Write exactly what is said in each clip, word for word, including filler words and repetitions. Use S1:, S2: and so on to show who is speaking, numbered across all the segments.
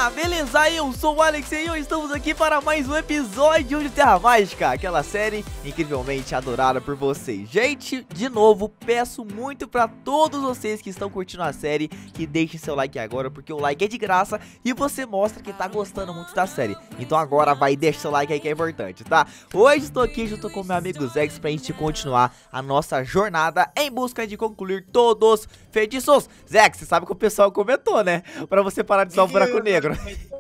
S1: galera, beleza? Eu sou o Alex e hoje estamos aqui para mais um episódio de Terra Mágica, aquela série incrivelmente adorada por vocês. Gente, de novo, peço muito para todos vocês que estão curtindo a série que deixem seu like agora, porque o like é de graça e você mostra que tá gostando muito da série. Então agora vai, deixa seu like aí que é importante, tá? Hoje estou aqui junto com meu amigo Zex pra gente continuar a nossa jornada em busca de concluir todos os feitiços. Zex, você sabe que o pessoal comentou, né? Pra você parar de usar o buraco negro.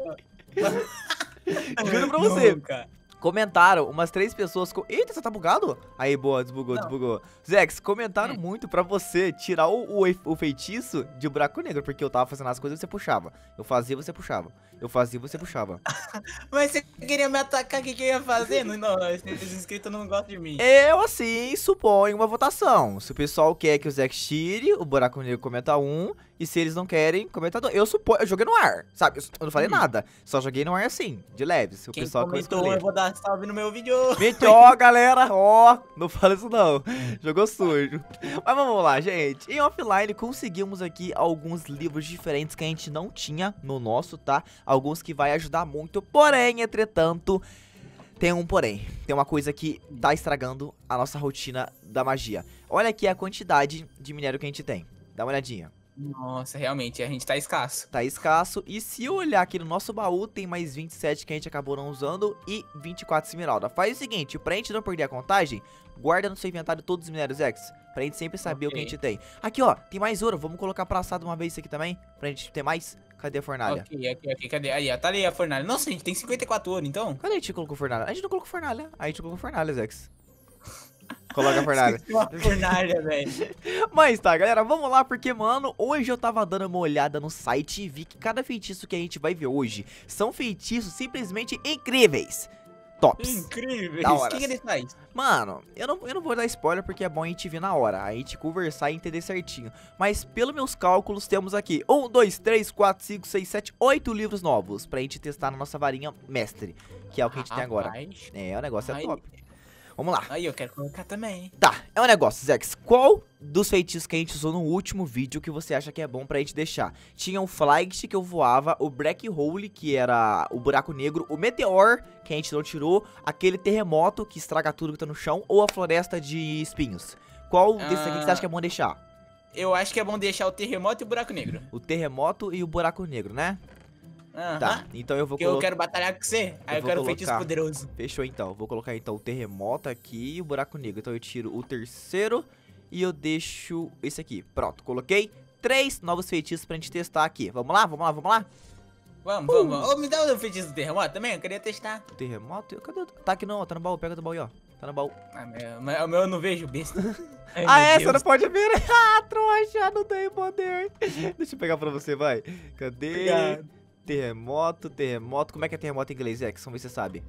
S1: Juro pra você.
S2: Nunca.
S1: Comentaram umas três pessoas com... Eita, você tá bugado? Aí, boa, desbugou, não. desbugou. Zex, comentaram hum. muito pra você tirar o, o, o feitiço de buraco negro, porque eu tava fazendo as coisas e você puxava. Eu fazia, você puxava. Eu fazia, você puxava.
S2: Mas você queria me atacar, o que, que eu ia fazer? Não, não, esses inscritos não gostam de mim.
S1: Eu, assim, suponho uma votação. Se o pessoal quer que o Zex tire, o buraco negro comenta um. E se eles não querem, comenta dois. Eu suponho, eu joguei no ar, sabe? Eu não falei hum. nada. Só joguei no ar assim, de leve. Se o
S2: Quem
S1: pessoal
S2: comentou, eu vou dar salve no meu vídeo.
S1: Ó, galera, ó, não fala isso não. Jogou sujo. Mas vamos lá, gente. Em offline conseguimos aqui alguns livros diferentes que a gente não tinha no nosso, tá? Alguns que vai ajudar muito. Porém, entretanto, tem um porém. Tem uma coisa que tá estragando a nossa rotina da magia. Olha aqui a quantidade de minério que a gente tem. Dá uma olhadinha.
S2: Nossa, realmente, a gente tá escasso.
S1: Tá escasso. E se eu olhar aqui no nosso baú, tem mais vinte e sete que a gente acabou não usando e vinte e quatro esmeralda. Faz o seguinte, pra gente não perder a contagem, guarda no seu inventário todos os minérios X. Pra gente sempre saber okay. o que a gente tem. Aqui, ó, tem mais ouro. Vamos colocar pra assar de uma vez isso aqui também, pra gente ter mais. Cadê a fornalha?
S2: Ok, aqui, aqui, cadê? Aí, ó, tá ali a fornalha. Nossa, a gente tem cinquenta e quatro ouro, então?
S1: Cadê a gente colocou fornalha? A gente não colocou fornalha. A gente colocou fornalha, Zex. Coloca a fornalha.
S2: Uma fornalha, velho.
S1: Mas tá, galera, vamos lá, porque, mano, hoje eu tava dando uma olhada no site e vi que cada feitiço que a gente vai ver hoje são feitiços simplesmente incríveis. Tops.
S2: Incríveis.
S1: O
S2: que, que ele faz?
S1: Mano, eu não, eu não vou dar spoiler porque é bom a gente ver na hora, a gente conversar e entender certinho. Mas pelos meus cálculos temos aqui um, dois, três, quatro, cinco, seis, sete, oito livros novos pra gente testar na nossa varinha mestre, que é o que a gente ah, tem agora. Rapaz. É, o negócio é Ai. top. Vamos lá.
S2: Aí eu quero colocar também.
S1: Tá, é um negócio, Zex. Qual dos feitiços que a gente usou no último vídeo que você acha que é bom pra gente deixar? Tinha o Flight, que eu voava, o Black Hole, que era o buraco negro, o Meteor, que a gente não tirou, aquele terremoto que estraga tudo que tá no chão, ou a floresta de espinhos. Qual ah, desses aqui que você acha que é bom deixar?
S2: Eu acho que é bom deixar o terremoto e o buraco negro.
S1: O terremoto e o buraco negro, né?
S2: Uhum.
S1: Tá, então eu vou
S2: colocar... eu quero batalhar com você, aí eu, eu quero um feitiço poderoso.
S1: Fechou então, vou colocar então o terremoto aqui e o buraco negro. Então eu tiro o terceiro e eu deixo esse aqui. Pronto, coloquei três novos feitiços pra gente testar aqui. Vamos lá, vamos lá, vamos lá?
S2: Vamos, uh. vamos. Oh, me dá o feitiço do terremoto também, eu queria testar.
S1: O terremoto? Cadê? Tá aqui não, tá no baú, pega do baú aí, ó. Tá no baú.
S2: Ah, meu, o meu eu não vejo, besta.
S1: Ai, ah, é? Deus. Você não pode ver? Ah, trouxa, não tem poder. Deixa eu pegar pra você, vai. Cadê? Obrigado. Terremoto, terremoto. Como é que é terremoto em inglês, Zex? Vamos ver se você sabe.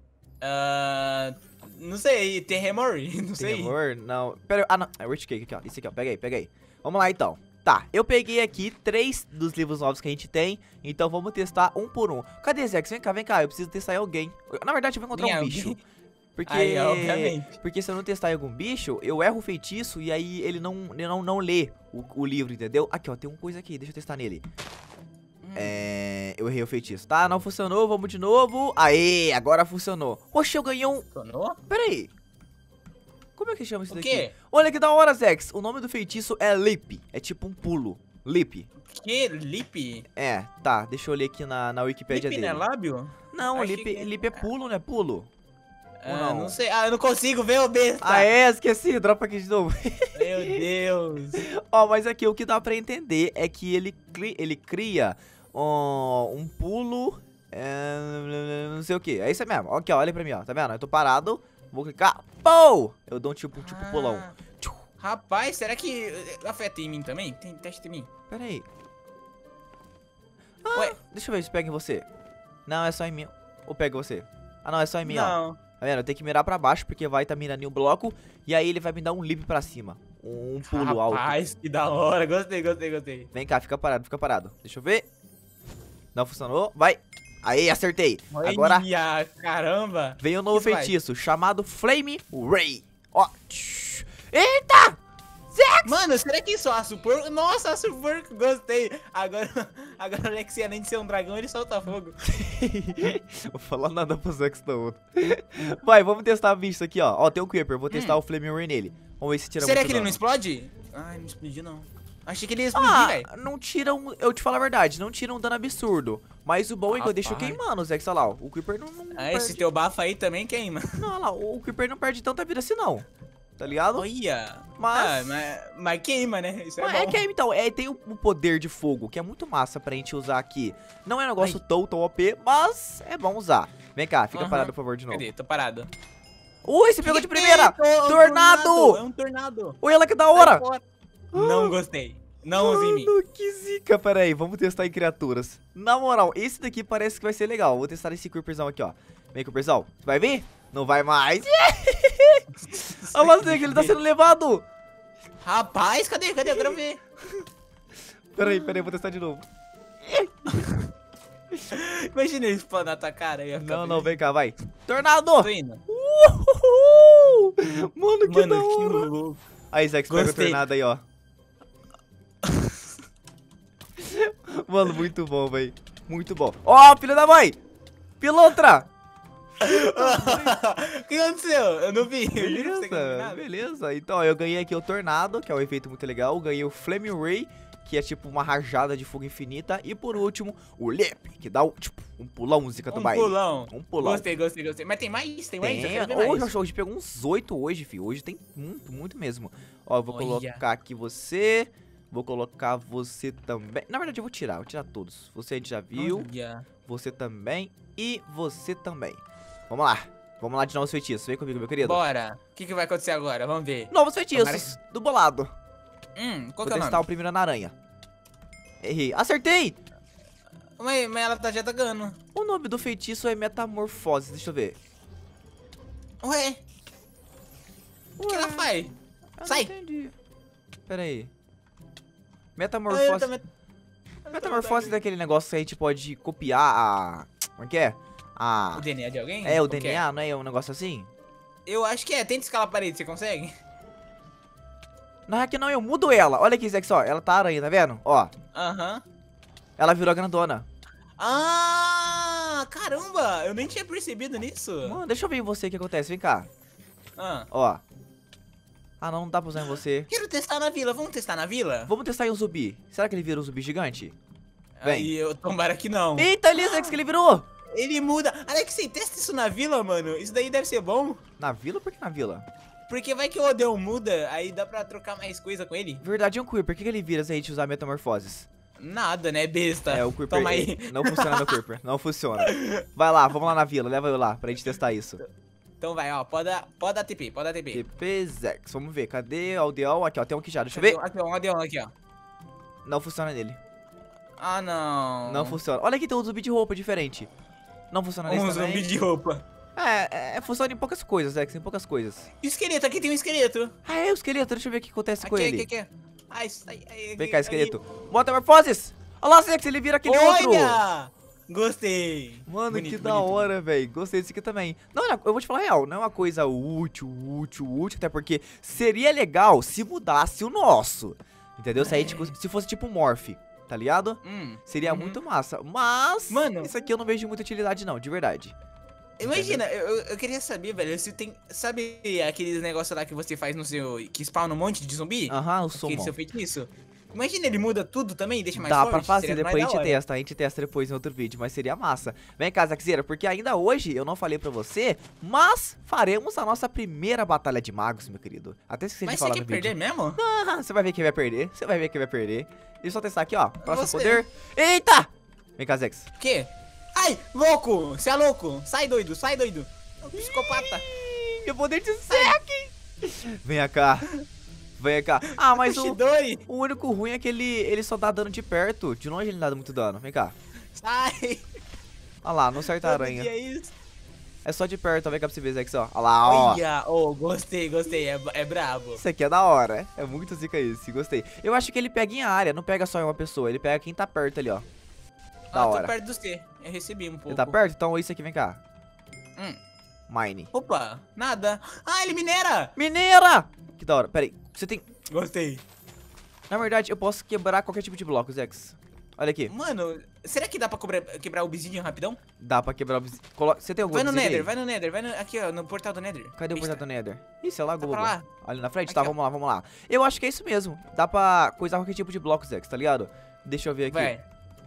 S2: Uh, não sei, terremor? Não sei.
S1: Terremor? Não. Pera aí. Ah, não. É Earthquake aqui, ó. Isso aqui, ó. Pega aí, pega aí. Vamos lá, então. Tá, eu peguei aqui três dos livros novos que a gente tem. Então vamos testar um por um. Cadê, Zex? Vem cá, vem cá. Eu preciso testar em alguém. Na verdade, eu vou encontrar um bicho. Porque,
S2: aí, obviamente.
S1: porque se eu não testar em algum bicho, eu erro o feitiço e aí ele não, ele não, não lê o, o livro, entendeu? Aqui, ó. Tem uma coisa aqui. Deixa eu testar nele. É, eu errei o feitiço, tá? Não funcionou, vamos de novo. Aê, agora funcionou. Oxe, eu ganhei um...
S2: Funcionou?
S1: Pera aí. Como é que chama isso
S2: o
S1: daqui?
S2: Quê?
S1: Olha que da hora, Zex. O nome do feitiço é Leap. É tipo um pulo. Leap.
S2: Que? Leap?
S1: É, tá. Deixa eu ler aqui na, na Wikipédia
S2: Leap
S1: dele.
S2: Leap não é lábio?
S1: Não, Leap,
S2: que...
S1: Leap é pulo, né? Pulo.
S2: Ah, não? não sei. Ah, eu não consigo ver o besta.
S1: Ah, é? Esqueci. Dropa aqui de novo.
S2: Meu Deus.
S1: Ó, mas aqui o que dá pra entender é que ele, cri... ele cria... Um, um pulo, é, não sei o que, é isso mesmo. Aqui, ó, olha pra mim, ó, tá vendo? Eu tô parado, vou clicar, pô! Eu dou um tipo, um tipo
S2: ah,
S1: pulão.
S2: Rapaz, será que afeta em mim também? Tem teste em mim.
S1: Pera aí. Ah, Ué, deixa eu ver se pega em você. Não, é só em mim. Ou pega você? Ah, não, é só em mim,
S2: não.
S1: ó. Tá vendo? Eu tenho que mirar pra baixo, porque vai tá mirando em um bloco, e aí ele vai me dar um leap pra cima. Um pulo
S2: Rapaz,
S1: alto.
S2: Rapaz, que da hora, gostei, gostei, gostei.
S1: Vem cá, fica parado, fica parado. Deixa eu ver. Não funcionou, vai. Aí, acertei.
S2: Olha,
S1: agora,
S2: caramba.
S1: Vem um novo
S2: que
S1: feitiço, vai? chamado Flame Ray. Ó. Eita! Zex!
S2: Mano, será que isso é aço porco? Nossa, aço porco, gostei. Agora, Agora o Alexei, além de ser um dragão, ele solta fogo.
S1: Vou falar nada pro Zex da outra. Vai, vamos testar a bicho aqui, ó. Ó, tem o Creeper, vou testar
S2: Hum.
S1: o Flame Ray nele. Vamos ver se tira
S2: Será
S1: muito
S2: que ele
S1: dano.
S2: não explode? Ai, não explodiu não. Achei que ele ia explodir,
S1: Ah,
S2: velho.
S1: não tiram, eu te falo a verdade, não tiram um dano absurdo. Mas o bom é que eu deixo
S2: Rapaz.
S1: queimando, Zex, olha lá. O Creeper não, não
S2: Ah,
S1: perde.
S2: esse teu bafo aí também queima.
S1: Não, olha lá, o Creeper não perde tanta vida assim não. Tá ligado?
S2: Olha.
S1: Mas-
S2: Ah, mas, mas queima, né? Isso é
S1: Mas
S2: bom.
S1: é que então, é, tem o, o poder de fogo, que é muito massa pra gente usar aqui. Não é um negócio tão, tão O P, mas é bom usar. Vem cá, fica
S2: Aham.
S1: parado, por favor, de novo.
S2: Cadê? Tô parado.
S1: Ui, você pegou de primeira!
S2: Eita, é um
S1: Tornado!
S2: É um tornado.
S1: Oi, ela que da
S2: Sai
S1: hora!
S2: fora. Não gostei. Não use em mim.
S1: Mano, que zica, pera aí, vamos testar em criaturas. Na moral, esse daqui parece que vai ser legal. Vou testar esse Creeperzão aqui, ó. Vem, Creeperzão, você vai vir? Não vai mais. Olha lá, Zé, que ele tá sendo levado.
S2: Rapaz, cadê? Cadê? Eu quero ver.
S1: Pera aí, pera aí, vou testar de novo.
S2: Imagina ele explodindo na tua cara. Eu ia ficar
S1: Não, não,
S2: feliz.
S1: vem cá, vai. Tornado!
S2: Tô indo.
S1: Uhul! Mano, que da
S2: Mano, que
S1: hora.
S2: louco.
S1: Aí, Zé, que pega o
S2: Gostei.
S1: tornado aí, ó. Mano, muito bom, véi. Muito bom. Ó, filho da mãe! Pilantra!
S2: O que aconteceu? Eu não vi. Eu juro pra você que eu não vi
S1: Beleza,
S2: nada.
S1: beleza. Então, ó, eu ganhei aqui o Tornado, que é um efeito muito legal. Eu ganhei o Flame Ray, que é tipo uma rajada de fogo infinita. E por último, o Leap, que dá um, tipo, um pulão, música do
S2: Um
S1: baile.
S2: pulão.
S1: Um pulão.
S2: Gostei, gostei, gostei. Mas tem mais? Tem mais? Eu
S1: Tem,
S2: quero ver
S1: hoje,
S2: mais.
S1: hoje pegou uns oito hoje, filho. Hoje tem muito, muito mesmo. Ó, eu vou
S2: Olha.
S1: colocar aqui você. Vou colocar você também. Na verdade, eu vou tirar, vou tirar todos. Você a gente já viu.
S2: Olha.
S1: Você também. E você também. Vamos lá. Vamos lá de novos feitiços. Vem comigo, meu querido.
S2: Bora. O que, que vai acontecer agora? Vamos ver.
S1: Novos feitiços
S2: Tomara
S1: do bolado.
S2: Hum, qual
S1: Vou
S2: que é o
S1: testar
S2: nome?
S1: o primeiro na aranha. Errei. Acertei!
S2: Mas, mas ela tá já atacando.
S1: O nome do feitiço é Metamorfose. Deixa eu ver.
S2: Ué, o que ela faz?
S1: Eu
S2: Sai.
S1: Não entendi. Pera aí.
S2: Eu
S1: Metamorfose.
S2: também-
S1: Metamorfose é daquele negócio que a gente pode copiar a... Como é que é? A...
S2: O D N A de alguém?
S1: É, o
S2: Qual que
S1: D N A, não é um negócio assim?
S2: Eu acho que é. Tenta escalar a parede, você consegue?
S1: Não é que não, eu mudo ela. Olha aqui, Zex, ó. Ela tá aranha, tá vendo? Ó.
S2: Aham.
S1: Ela virou grandona.
S2: Ah, caramba! Eu nem tinha percebido nisso.
S1: Mano, deixa eu ver em você o que acontece. Vem cá.
S2: Ah.
S1: Ó. Ah, não, não dá pra usar em você.
S2: Quero testar na vila. Vamos testar na vila?
S1: Vamos testar em um zumbi. Será que ele vira um zumbi gigante? Vem.
S2: Aí eu tomara que não.
S1: Eita, ali, Zex, que ele virou.
S2: Ele muda. Alexei, testa isso na vila, mano. Isso daí deve ser bom.
S1: Na vila? Por que na vila?
S2: Porque vai que o Odeon muda, aí dá pra trocar mais coisa com ele.
S1: Verdade, é um Creeper. Por que que ele vira se a gente usar metamorfoses?
S2: Nada, né, besta?
S1: É, o Creeper.
S2: Toma aí.
S1: Não funciona no Creeper. Não funciona. Vai lá, vamos lá na vila. Leva eu lá pra gente testar isso.
S2: Então vai, ó. Pode dar, pode dar T P, pode dar T P.
S1: T P Zex. Vamos ver. Cadê o aldeão? Aqui, ó. Tem um aqui já. Deixa eu
S2: Aqui,
S1: ver.
S2: ó, aqui, ó, um Odeon aqui, ó.
S1: Não funciona nele.
S2: Ah, não.
S1: Não funciona. Olha aqui, tem um zumbi de roupa diferente. Não funciona nesse
S2: Um
S1: também.
S2: zumbi de roupa.
S1: É, é, funciona em poucas coisas, Zex. Em poucas coisas.
S2: E o esqueleto? Aqui tem um esqueleto.
S1: Ah, é o esqueleto. Deixa eu ver o que acontece com
S2: Aqui,
S1: ele.
S2: aqui, aqui. Ai, sai, ai,
S1: Vem
S2: aqui,
S1: cá,
S2: aí.
S1: esqueleto. Metamorfoses. Olha lá, Zex. Ele vira aquele outro.
S2: Olha! Gostei.
S1: Mano,
S2: Bonito,
S1: que da
S2: bonito.
S1: hora, velho. Gostei desse aqui também. Não, não, eu vou te falar a real. Não é uma coisa útil, útil, útil. Até porque seria legal se mudasse o nosso. Entendeu? Se, aí, tipo, se fosse tipo um Morph, tá ligado?
S2: Hum.
S1: Seria
S2: Uhum.
S1: muito massa. Mas,
S2: Mano.
S1: isso aqui eu não vejo muita utilidade, não, de verdade.
S2: Imagina, eu, eu- eu queria saber, velho, se tem. Sabe aqueles negócios lá que você faz no seu. Que spawna um monte de zumbi?
S1: Aham, o
S2: Aquele
S1: Summon.
S2: seu feitiço? Imagina, ele muda tudo também, deixa mais
S1: Dá
S2: forte.
S1: pra fazer,
S2: seria
S1: depois a
S2: mais
S1: gente
S2: da hora.
S1: testa, a gente testa depois em outro vídeo, mas seria massa. Vem cá, Zaxeira, porque ainda hoje eu não falei pra você, mas faremos a nossa primeira batalha de magos, meu querido. Até esqueci de
S2: Mas você
S1: falar
S2: quer
S1: no vídeo.
S2: perder mesmo?
S1: Ah, você vai ver quem vai perder, você vai ver quem vai perder. Deixa eu só testar aqui, ó, próximo
S2: Você.
S1: poder. Eita! Vem cá, Zex.
S2: O quê? Ai, louco! Você é louco! Sai doido, sai doido! É um psicopata!
S1: Ih, meu poder de Zek! Vem cá. Vem cá. Ah, mas o,
S2: Shidori!
S1: o único ruim é que ele, ele só dá dano de perto. De longe ele não dá muito dano. Vem cá.
S2: Sai!
S1: Olha lá, não acerta a
S2: Todo
S1: aranha.
S2: dia é isso.
S1: É só de perto, ó. Vem cá pra você ver, Zex, ó. Olha lá, ó.
S2: Olha! Oh, gostei, gostei, é, é brabo.
S1: Isso aqui é da hora. É muito zica isso, gostei. Eu acho que ele pega em área, não pega só em uma pessoa. Ele pega quem tá perto ali, ó. Da
S2: ah,
S1: hora.
S2: tô perto do C. Eu recebi um pouco.
S1: Ele tá perto? Então isso aqui, vem cá.
S2: Hum.
S1: Mine.
S2: Opa, nada. Ah, ele minera!
S1: Mineira! Que da hora. Pera aí. Você tem...
S2: Gostei.
S1: Na verdade, eu posso quebrar qualquer tipo de bloco, Zex. Olha aqui.
S2: Mano, será que dá pra cobrar- quebrar o obsidian rapidão?
S1: Dá pra quebrar o obsidian. Colo... Você tem algum
S2: Vai no
S1: obsidian
S2: Nether,
S1: aí?
S2: vai no Nether, vai no, aqui ó, no portal do Nether.
S1: Cadê o
S2: Besta.
S1: portal do Nether? Ih, sei lá,
S2: Tá
S1: Google.
S2: pra lá.
S1: Ali na frente?
S2: Aqui,
S1: tá,
S2: ó.
S1: vamos lá, vamos lá. Eu acho que é isso mesmo. Dá pra coisar qualquer tipo de bloco, Zex, tá ligado? Deixa eu ver aqui.
S2: Vai.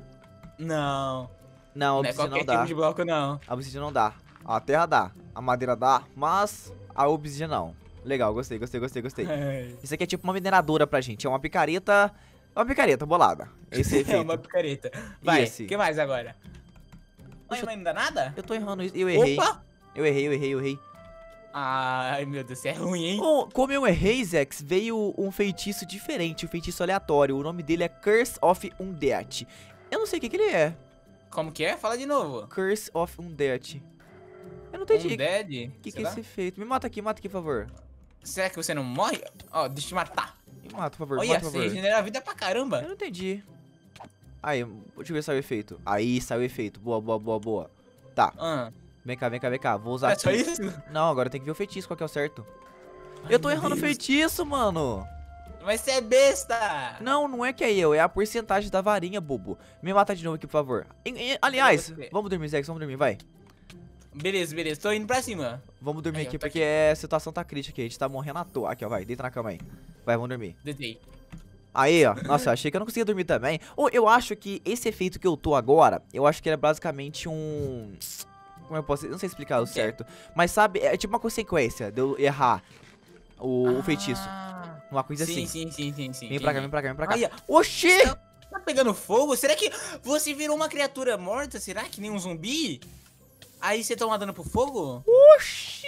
S2: Não,
S1: Não, a
S2: não é
S1: obsidian
S2: qualquer
S1: não dá.
S2: tipo de bloco não.
S1: A obsidian não dá. A terra dá. A madeira dá, mas a obsidian não. Legal, gostei, gostei, gostei, gostei. Isso aqui é tipo uma mineradora pra gente. É uma picareta. É uma picareta bolada. Esse é
S2: É
S1: efeito.
S2: uma picareta. Vai,
S1: esse?
S2: o que mais agora? Ai,
S1: Deixa eu-
S2: mas não dá nada?
S1: Eu tô errando isso. Eu errei.
S2: Opa!
S1: Eu errei, eu errei, eu errei.
S2: Ai, meu Deus, isso é ruim, hein?
S1: Bom, como eu errei, Zex, veio um feitiço diferente, um feitiço aleatório. O nome dele é Curse of Undead. Eu não sei o que, que ele é.
S2: Como que é? Fala de novo.
S1: Curse of Undead. Eu não entendi.
S2: Um dead?
S1: O que, que é esse feito? Me mata aqui, mata aqui, por favor.
S2: Será que você não morre? Ó, deixa eu te matar.
S1: Me mata, por favor, me
S2: Olha,
S1: mata, por
S2: você
S1: favor.
S2: regenera a vida pra caramba.
S1: Eu não entendi. Aí, deixa eu ver se saiu o efeito. Aí, saiu o efeito. Boa, boa, boa, boa. Tá,
S2: Ah,
S1: vem cá, vem cá, vem cá. Vou usar
S2: é só
S1: aqui.
S2: isso?
S1: Não, agora tem que ver o feitiço, qual que é o certo.
S2: Ai,
S1: Eu tô
S2: meu
S1: errando o
S2: Deus.
S1: feitiço, mano.
S2: Mas você é besta.
S1: Não, não é que é eu, é a porcentagem da varinha, bobo. Me mata de novo aqui, por favor. Em- em- aliás,
S2: Beleza.
S1: vamos dormir, Zex, vamos dormir, vai.
S2: Beleza, beleza. Tô indo pra cima.
S1: Vamos dormir
S2: Aí, ó,
S1: aqui
S2: tô
S1: porque a situação tá crítica aqui, a gente tá morrendo à toa. Aqui, ó, vai, deita na cama aí. Vai, vamos dormir.
S2: Deitei.
S1: Aí, ó, nossa, eu achei que eu não conseguia dormir também. Ou eu acho que esse efeito que eu tô agora, eu acho que ele é basicamente um... Como eu posso... Eu não sei explicar o
S2: que é?
S1: certo. Mas sabe, é tipo uma consequência de eu errar o, o feitiço.
S2: Ah,
S1: Uma coisa
S2: sim,
S1: assim.
S2: sim, sim, sim, sim.
S1: Vem pra cá,
S2: entendi.
S1: vem pra cá, vem pra cá.
S2: Aí, ó.
S1: Oxi!
S2: Tá, tá pegando fogo? Será que você virou uma criatura morta? Será que nem um zumbi? Aí você toma dano pro fogo?
S1: Oxi!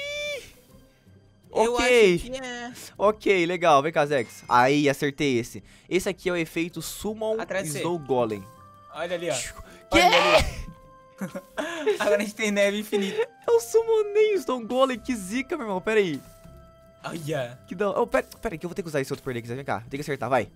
S2: Eu
S1: Ok.
S2: acho que é.
S1: Ok, legal, vem cá, Zex. Aí, acertei esse. Esse aqui é o efeito Summon
S2: Atrás de você.
S1: Snow Golem.
S2: Olha ali, ó.
S1: Que?
S2: Olha ali. Agora a gente tem neve infinita.
S1: Eu summonei o Snow Golem, que zica, meu irmão, pera aí.
S2: Olha.
S1: Que da... Oh, pera, pera aí, que eu vou ter que usar esse outro poder aqui, vem cá. Tem que acertar, vai.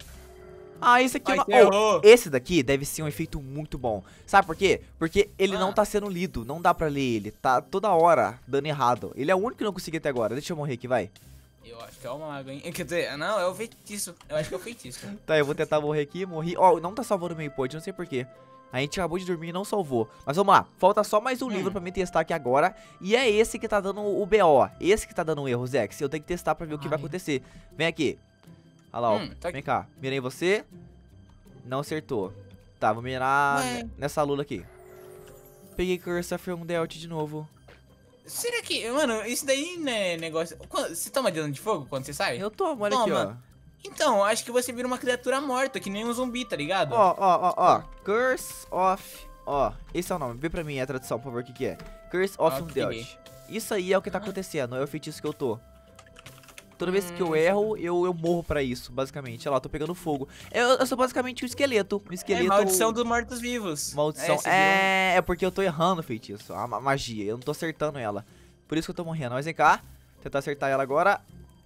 S1: Ah, esse aqui é
S2: Ai,
S1: uma...
S2: você
S1: Oh,
S2: errou.
S1: esse daqui deve ser um efeito muito bom. Sabe por quê? Porque ele
S2: Ah.
S1: não tá sendo lido, não dá pra ler ele. Tá toda hora dando errado. Ele é o único que eu não consegui até agora. Deixa eu morrer aqui, vai.
S2: Eu acho que é uma água, hein? Quer dizer, não, é o feitiço. Eu acho que é o feitiço.
S1: Tá, eu vou tentar morrer aqui, morri. Ó, não tá salvando o meio point, não sei porquê. A gente acabou de dormir e não salvou. Mas vamos lá, falta só mais um
S2: Hum.
S1: livro pra me testar aqui agora. E é esse que tá dando o B O. Esse que tá dando um erro, Zex. Eu tenho que testar pra ver o que vai
S2: Ai.
S1: acontecer. Vem aqui. Olha lá, ó.
S2: Hum, tá aqui.
S1: Vem cá. Mirei você. Não acertou. Tá, vou mirar
S2: Ué.
S1: ne- nessa lula aqui. Peguei Curse of Undead de novo.
S2: Será que, mano, isso daí não é negócio. Quando- você toma dano de fogo quando você sai?
S1: Eu tomo, olha aqui,
S2: Toma. Então, acho que você vira uma criatura morta, que nem um zumbi, tá ligado?
S1: ó. Ó, ó, ó, ó. Curse of... Ó, esse é o nome. Vê pra mim a tradução, por favor, o que que é. Curse of
S2: Ok.
S1: Undead. Isso aí é o que tá acontecendo, é o feitiço que eu tô. Toda vez que eu
S2: Hum.
S1: erro, eu, eu morro pra isso, basicamente. Olha lá, eu tô pegando fogo. Eu, eu sou basicamente um esqueleto. Um
S2: É
S1: esqueleto...
S2: maldição dos mortos-vivos.
S1: Maldição.
S2: você
S1: É, é porque eu tô errando o feitiço. A ma- magia. Eu não tô acertando ela. Por isso que eu tô morrendo. Mas vem cá. Tentar acertar ela agora.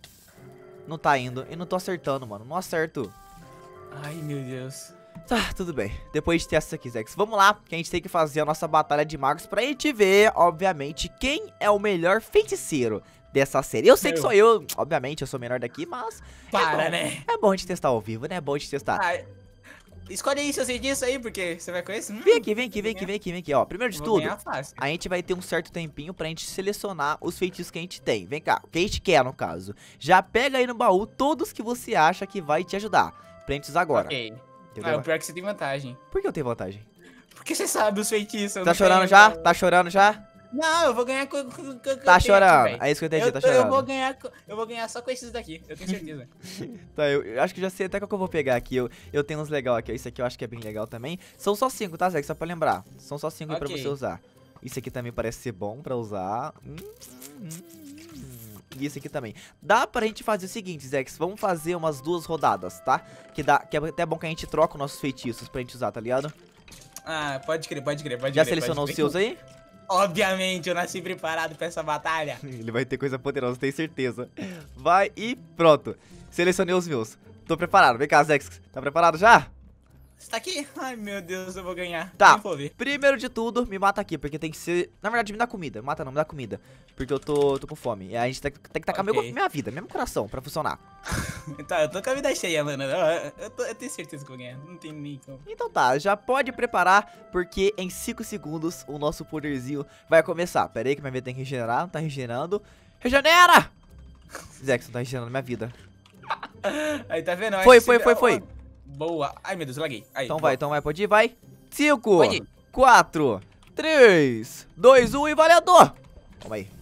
S1: Não tá indo. E não tô acertando, mano. Não acerto.
S2: virou- Ai, meu Deus.
S1: Tá, tudo bem. Depois de testar isso aqui, Zex. Vamos lá, que a gente tem que fazer a nossa batalha de magos pra gente ver, obviamente, quem é o melhor feiticeiro dessa série. Eu sei que
S2: Eu.
S1: sou eu. Obviamente, eu sou o melhor daqui, mas...
S2: Para,
S1: é bom.
S2: né?
S1: É bom a gente testar ao vivo, né? É bom a gente testar.
S2: Ah, escolhe aí se você disso aí, porque você vai com esse. Hum,
S1: Vem aqui, vem aqui, vem aqui, vem aqui, vem aqui, ó. Primeiro de
S2: vou
S1: tudo...
S2: ganhar fácil.
S1: A gente vai ter um certo tempinho pra gente selecionar os feitiços que a gente tem. Vem cá, o que a gente quer no caso. Já pega aí no baú todos que você acha que vai te ajudar. Pra gente usar agora.
S2: Ok.
S1: Entendeu?
S2: Ah, o pior é que você tem vantagem.
S1: Por que eu tenho vantagem?
S2: Porque você sabe os feitiços. eu
S1: Tá
S2: não
S1: chorando
S2: tenho,
S1: já?
S2: não.
S1: Tá chorando já?
S2: Não, eu vou ganhar com. com, com, com
S1: Tá
S2: com-
S1: chorando.
S2: velho.
S1: É isso que eu entendi,
S2: eu,
S1: tá
S2: eu vou
S1: chorando.
S2: ganhar, com- eu vou ganhar só com esses daqui, eu tenho certeza.
S1: Tá, eu, eu acho que já sei até qual que eu vou pegar aqui. Eu, eu tenho uns legal aqui. Esse aqui eu acho que é bem legal também. São só cinco, tá, Zé? Só pra lembrar. São só cinco aí pra
S2: Ok.
S1: você usar. Isso aqui também parece ser bom pra usar. Hum, hum, hum. E esse aqui também. Dá pra gente fazer o seguinte, Zex. Vamos fazer umas duas rodadas, tá? Que, dá, que é até bom que a gente troca os nossos feitiços pra gente usar, tá ligado?
S2: Ah, pode crer, pode crer, pode
S1: Já
S2: crer.
S1: selecionou os
S2: pode
S1: seus
S2: crer.
S1: aí?
S2: Obviamente, eu nasci preparado pra essa batalha.
S1: Ele vai ter coisa poderosa, tenho certeza. Vai e pronto. Selecionei os meus. Tô preparado. Vem cá, Zex. Tá preparado já?
S2: Você tá aqui? Ai, meu Deus, eu vou ganhar.
S1: Tá.
S2: Nem vou ver.
S1: Primeiro de tudo, me mata aqui, porque tem que ser... Na verdade, me dá comida. Mata não, me dá comida. Porque eu tô, tô com fome. E a gente tem, tem que tacar
S2: Ok.
S1: meu, minha vida, mesmo coração, pra funcionar.
S2: Tá, eu tô com a vida cheia, mano. Eu, eu, tô, eu tenho certeza que eu vou ganhar. Não tem nem como.
S1: Então tá, já pode preparar, porque em cinco segundos o nosso poderzinho vai começar. Pera aí que minha vida tem que regenerar, não tá regenerando. Regenera! Zex, não tá regenerando minha vida.
S2: Aí, tá vendo?
S1: Foi, foi, foi, foi.
S2: Boa. Ai, meu Deus, laguei. Aí,
S1: Então
S2: boa.
S1: vai, então vai, pode ir, vai. cinco,
S2: Pode ir.
S1: quatro, três, dois, um e valendo! Calma aí.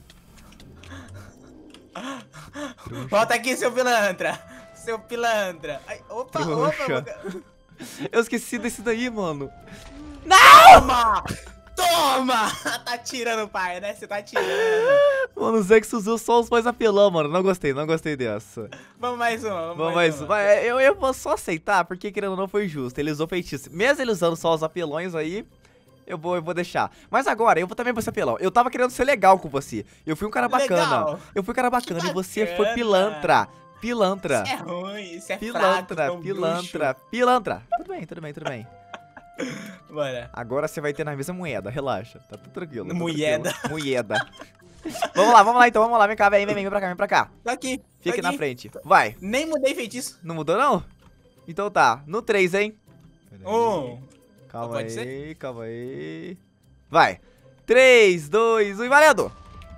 S2: Volta aqui, seu pilantra. Seu pilantra. Ai, opa,
S1: Trouxa.
S2: opa.
S1: Eu esqueci desse daí, mano.
S2: Toma! Toma! Tá tirando, pai, né? Você tá tirando.
S1: Mano, o Zex usou só os mais apelão, mano. Não gostei, não gostei dessa.
S2: Vamos mais uma. Vamos,
S1: Vamos
S2: mais
S1: mais
S2: uma.
S1: uma. Vai, Eu, eu vou só aceitar, porque querendo ou não foi justo. Ele usou feitiço. Mesmo ele usando só os apelões aí, eu vou, eu vou deixar. Mas agora, eu vou também vou ser apelão. Eu tava querendo ser legal com você. Eu fui um cara bacana.
S2: Legal.
S1: Eu fui um cara bacana
S2: Que
S1: e você
S2: bacana.
S1: foi pilantra. Pilantra.
S2: Isso é ruim, isso é
S1: Pilantra,
S2: fraco, é um
S1: pilantra, pilantra. Tudo bem, tudo bem, tudo bem.
S2: bruxo. Bora.
S1: Agora você vai ter na mesa moeda, relaxa. Tá tudo tranquilo. tá tudo
S2: Moeda.
S1: tranquilo. Moeda. Vamos lá, vamos lá então, vamos lá. Vem cá, vem, vem, vem pra cá, vem pra cá.
S2: Tô aqui.
S1: Fica
S2: tô
S1: na
S2: aqui.
S1: frente. Vai.
S2: Nem mudei feitiço.
S1: Não mudou, não? Então tá. No três, hein?
S2: Um.
S1: Calma
S2: Pode
S1: aí,
S2: ser?
S1: calma aí. Vai. três, dois, um e valendo!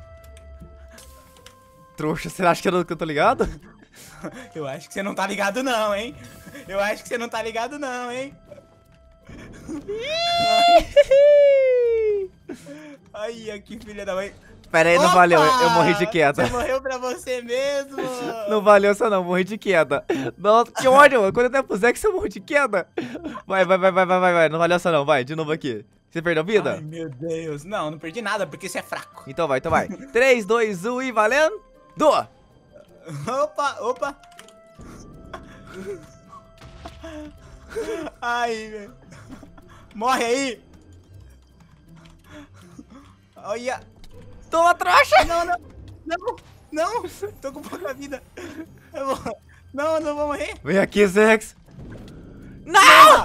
S1: Trouxa, você acha que eu não que eu tô ligado?
S2: Eu acho que você não tá ligado não, hein? Eu acho que você não tá ligado não, hein? Ai, aqui, filha da mãe.
S1: Pera aí, não
S2: Opa!
S1: valeu. Eu morri de queda.
S2: Você morreu pra você mesmo.
S1: Não valeu essa não, morri de queda. Nossa, que ódio, mano. Quando eu der pro Zé que você morreu de queda. Vai, vai, vai, vai, vai, vai, vai. Não valeu essa não, vai. De novo aqui. Você perdeu vida?
S2: Ai, meu Deus. Não, não perdi nada, porque você é fraco.
S1: Então vai, então vai. três, dois, um e valendo!
S2: Opa, opa. Ai, velho. Morre aí. Olha.
S1: Toma, trouxa!
S2: Não, não. Não, não. Tô com pouca vida. Eu vou... Não, eu não vou morrer.
S1: Vem aqui, Zex. Não!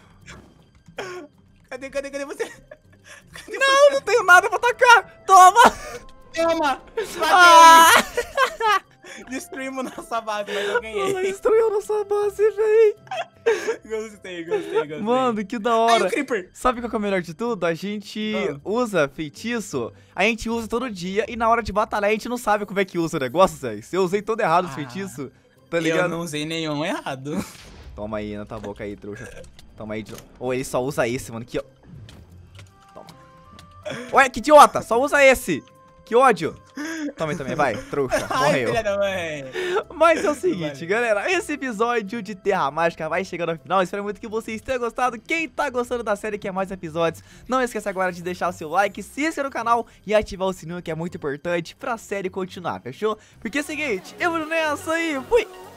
S2: Cadê, cadê, cadê você? Cadê
S1: Não, não tenho nada pra atacar. Toma!
S2: Toma!
S1: Ah!
S2: Destruímos nossa base, mas eu
S1: Ela
S2: ganhei.
S1: destruiu nossa base, véi.
S2: Gostei, gostei, gostei.
S1: Mano, que da
S2: Ai,
S1: hora.
S2: o Creeper.
S1: Sabe qual que é o melhor de tudo? A gente
S2: Ah.
S1: usa feitiço, a gente usa todo dia e na hora de batalhar a gente não sabe como é que usa o negócio, Zé. Eu usei todo errado os
S2: Ah.
S1: feitiços, tá
S2: Eu
S1: ligado?
S2: não usei nenhum errado.
S1: Toma aí na tua boca aí, trouxa. Toma aí de novo. Ou ele só usa esse, mano. Que ó. Toma. Ué, que idiota! Só usa esse! Que ódio! Toma aí também, vai, trouxa.
S2: Ai,
S1: Morreu.
S2: filha da mãe.
S1: Mas é o seguinte,
S2: Valeu.
S1: galera, esse episódio de Terra Mágica vai chegando ao final. Espero muito que vocês tenham gostado. Quem tá gostando da série, quer mais episódios, não esqueça agora de deixar o seu like, se inscrever no canal e ativar o sininho, que é muito importante pra série continuar, fechou? Porque é o seguinte, eu vou nessa aí, fui!